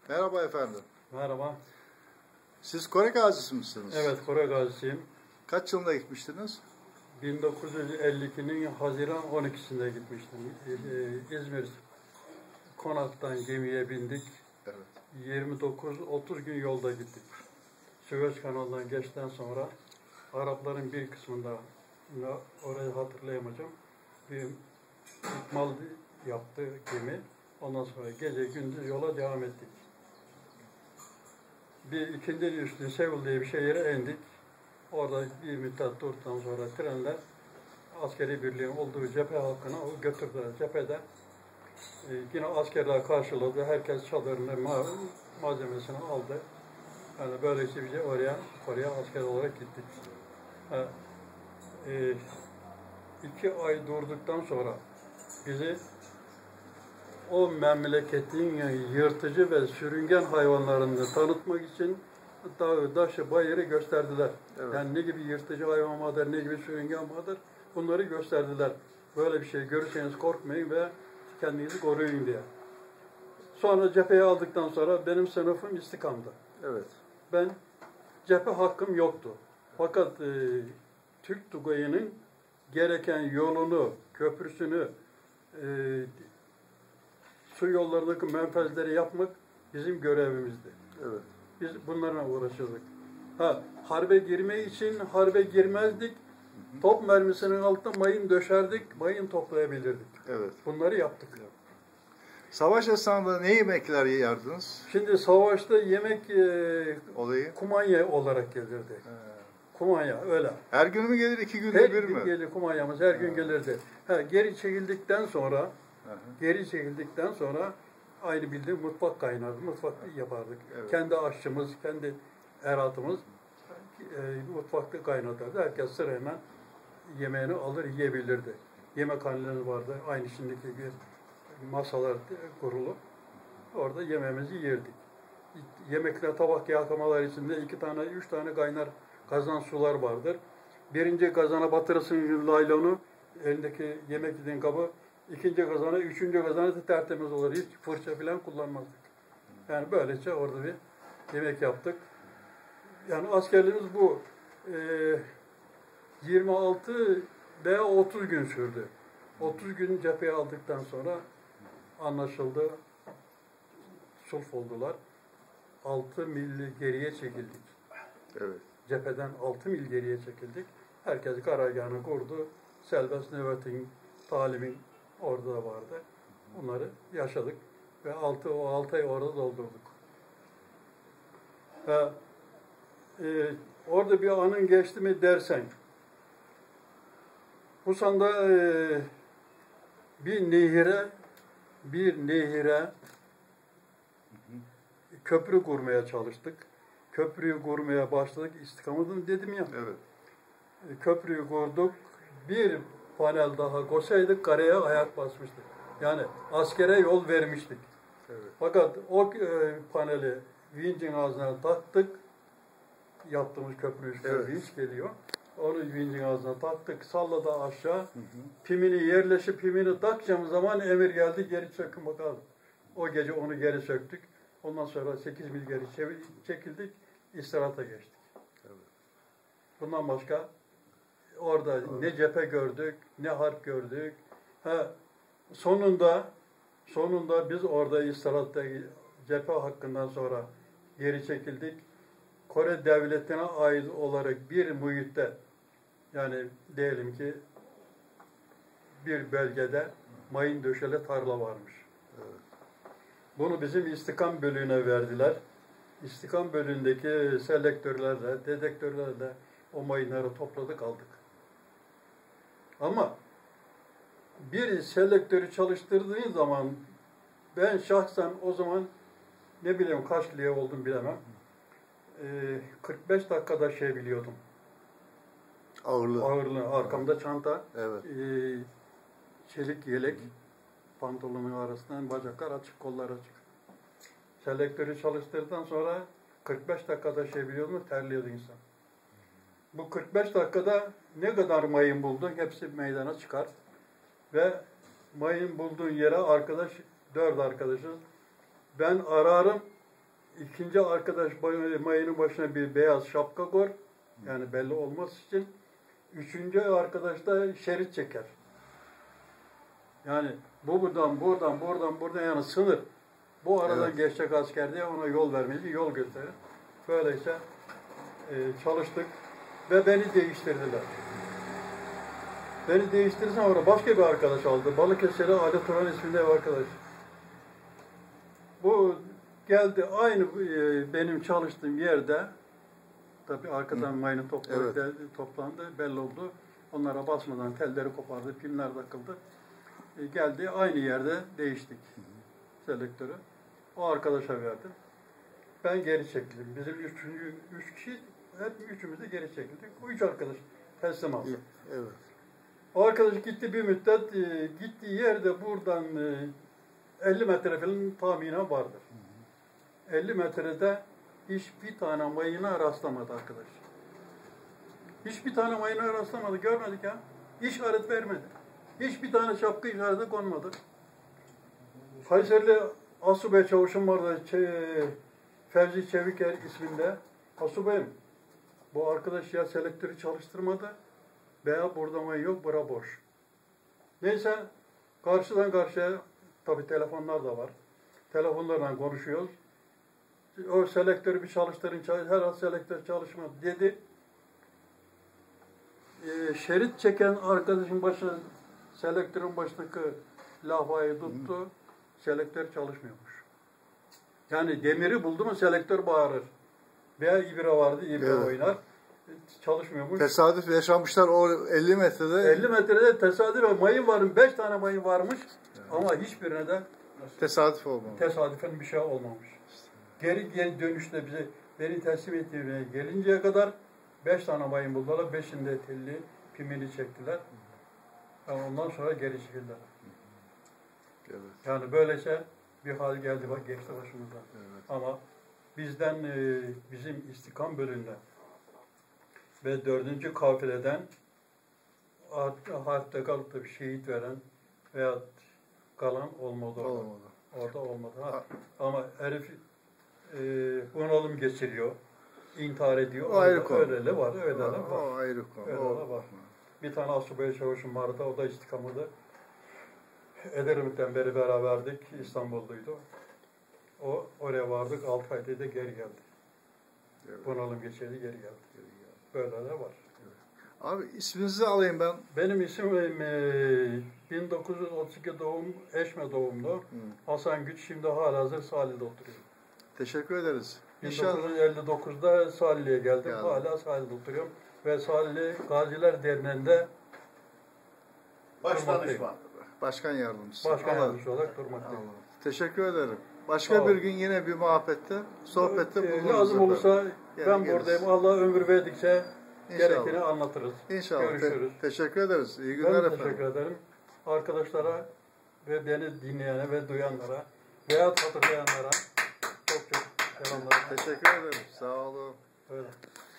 Merhaba efendim. Merhaba. Siz Kore gazisi misiniz? Evet, Kore gazisiyim. Kaç yılında gitmiştiniz? 1952'nin Haziran 12'sinde gitmiştim. İzmir Konak'tan gemiye bindik. Evet. 29-30 gün yolda gittik. Süveyş kanalından geçten sonra Arapların bir kısmında, orayı hatırlayamayacağım, bir ikmal yaptı gemi. Ondan sonra gece gündüz yola devam ettik. Bir ikindi üstü Seul diye bir şehire indik. Orada bir müddet durduktan sonra trenler askeri birliğin olduğu cephe halkına götürdüler. Cephede yine askerler karşıladı. Herkes çadırını, malzemesini aldı. Yani böylece bize oraya asker olarak gittik. 2 ay durduktan sonra bizi o memleketin yırtıcı ve sürüngen hayvanlarını tanıtmak için dağı, taşı, bayırı gösterdiler. Evet. Yani ne gibi yırtıcı hayvan vardır, ne gibi sürüngen vardır, bunları gösterdiler. Böyle bir şey görürseniz korkmayın ve kendinizi koruyun diye. Sonra cepheyi aldıktan sonra benim sınıfım istikamdı. Evet. Ben cephe hakkım yoktu. Fakat Türk Tugayı'nın gereken yolunu, köprüsünü, su yollarındaki menfezleri yapmak bizim görevimizdi. Evet. Biz bunlarla uğraşıyorduk. Harbe girmek için harbe girmezdik. Top mermisinin altında mayın döşerdik, mayın toplayabilirdik. Evet. Bunları yaptık. Savaş esnasında ne yemekler yerdiniz? Şimdi savaşta yemek Olayı? kumanya olarak gelirdi. Kumanya, öyle. Her gün mü gelir, 2 günde Her bir gün mi? gelir kumanyamız, her gün gelirdi. Geri çekildikten sonra aynı bildiğin mutfak kaynardı, mutfak yapardık. Evet. Kendi aşçımız, kendi eratımız mutfakta kaynatırdı. Herkes sırayla yemeğini alır, yiyebilirdi. Yemekhanelerimiz vardı, aynı şimdiki gibi masalar kurulu. Orada yemeğimizi yerdik. Yemekler, tabak yağlamalar içinde 2 tane, 3 tane kaynar kazan sular vardır. Birinci kazana batırırsın laylonu, elindeki yemek yediğin kabı, ikinci kazana, üçüncü kazana da tertemiz olur. Hiç fırça falan kullanmazdık. Yani böylece orada bir yemek yaptık. Yani askerliğimiz bu. 26 veya 30 gün sürdü. 30 gün cepheye aldıktan sonra anlaşıldı. Sulh oldular. 6 mil geriye çekildik. Evet. Cepheden 6 mil geriye çekildik. Herkes karargahını kurdu. Serbest nöbetin, talimin orada da vardı. Bunları yaşadık ve 6 ay orada doldurduk. Orada bir anın geçti mi dersen, Busan'da bir nehire köprü kurmaya çalıştık. Köprüyü kurmaya başladık. İstikametini dedim ya. Evet. Köprüyü kurduk. Bir panel daha koysaydık karaya ayak basmıştık. Yani askere yol vermiştik. Evet. Fakat o paneli vincin ağzına taktık. Yaptığımız köprü üstüne vinç geliyor. Onu vincin ağzına taktık. Salladı aşağı. Pimini yerleşip pimini takacağımız zaman emir geldi. Geri sökün bakalım. O gece onu geri söktük. Ondan sonra 8 mil geri çekildik. İstirahata geçtik. Evet. Bundan başka orada ne cephe gördük, ne harp gördük. Sonunda biz orada istirahatta cephe hakkından sonra geri çekildik. Kore devletine ait olarak bir muhitte, yani diyelim ki bir bölgede mayın döşeli tarla varmış. Evet. Bunu bizim istikam bölüğüne verdiler. İstikam bölüğündeki selektörlerle, dedektörlerle o mayınları topladık, aldık. Ama bir selektörü çalıştırdığın zaman, ben şahsen o zaman ne bileyim kaç liye oldum bilemem. 45 dakikada biliyordum. Ağırlığı. Arkamda çanta, evet. Çelik yelek, pantolonun arasından bacaklar açık, kollar açık. Selektörü çalıştırdıktan sonra 45 dakikada biliyordum, terliyordu insan. Bu 45 dakikada ne kadar mayın buldun, hepsi meydana çıkar. Ve mayın bulduğun yere 4 arkadaşız. Ben ararım, İkinci arkadaş mayının başına bir beyaz şapka koyar. Yani belli olması için. Üçüncü arkadaş da şerit çeker. Yani bu buradan yani sınır. Bu aradan Evet. geçecek asker diye ona yol vermeci, yol gösterir. Böylece çalıştık ve beni değiştirdiler. Beni değiştirirsen orada başka bir arkadaş aldı. Balıkesir'e Ali Turan isminde bir arkadaş. Bu geldi aynı benim çalıştığım yerde, tabii arkadan mayını toplandı, belli oldu. Onlara basmadan telleri kopardı, pimler takıldı. Geldi aynı yerde değiştik selektörü. O arkadaşa verdim. Ben geri çekildim. Bizim üç kişi, hep üçümüz de geri çekildik. O üç arkadaş teslim aldı. Evet. O arkadaş gitti bir müddet, gittiği yerde buradan 50 metre falan tahminen vardır. 50 metrede hiçbir tane mayına rastlamadı arkadaş. Hiçbir tane mayına rastlamadı, görmedik ya. İşaret vermedi. Hiçbir tane şapka işareti konmadı. Kayserili asubay çavuşum vardı, Fevzi Çeviker isminde. Asubayım, bu arkadaş ya selektörü çalıştırmadı veya burada mayın yok, bura boş. Neyse, karşıdan karşıya, tabii telefonlar da var. Telefonlarla konuşuyoruz. O selektörü bir çalıştırın, herhalde selektör çalışmadı dedi. Şerit çeken arkadaşın başına, selektörün başındaki lafayı tuttu. Selektör çalışmıyormuş. Yani demiri buldu mu selektör bağırır. Veya ibre vardı, ibre oynar. Çalışmıyormuş. Tesadüf yaşamışlar o 50 metrede. 50 metrede tesadüf mayın varmış, 5 tane mayın varmış. Ama hiçbirine de Tesadüf olmamış. tesadüfen bir şey olmamış. Geri dönüşte bize beni teslim ettiğine gelinceye kadar 5 tane mayın buldular. 5'inde telli, pimini çektiler. Yani ondan sonra geri çekildiler. Evet. Yani böylece bir hal geldi, bak geçti başımıza. Evet. Ama bizden, bizim istikam bölümünden ve 4. kafileden harpte kalıp da bir şehit veren veya kalan olmadı orada. Olmadı. Orada olmadı. Ama herif bunalım geçiriyor, intihar ediyor. O ayrı konu. Öyle de var, öyle de var. O ayrı konu. Öyle de var. Bir tane asubay çavuşum vardı, o da istikamıydı. Ederümit'ten beri beraberdik, İstanbul'duydu. O oraya vardık, 6 ayda da geri geldi. Evet. Bunalım geçirdi, geri geldi. Böyle de var. Abi isminizi alayım ben. Benim isim 1932 doğum, Eşme doğumlu. Hasan Güç, şimdi halihazır Salih'de oturuyor. Teşekkür ederiz. İnşallah. 1959'da Salih'e geldim. Yani. Hala Salih'de oturuyorum. Ve Salih Gaziler Derneği'nde Başdanışman. Başkan yardımcısı. başkan Allah- yardımcısı olarak durmaktayım. Allah. Teşekkür ederim. Başka Sağ ol. bir gün yine bir muhabbette, sohbette bulunuruz. Lazım efendim. olursa Yani ben geliriz. buradayım. Allah ömür verdikçe İnşallah. gerekeni anlatırız. İnşallah. Görüşürüz. Teşekkür ederiz. İyi Ben günler de efendim. teşekkür ederim. Arkadaşlara ve beni dinleyene ve duyanlara veya hatırlayanlara çok selamlar. Teşekkür ederim. Sağ olun. Öyle.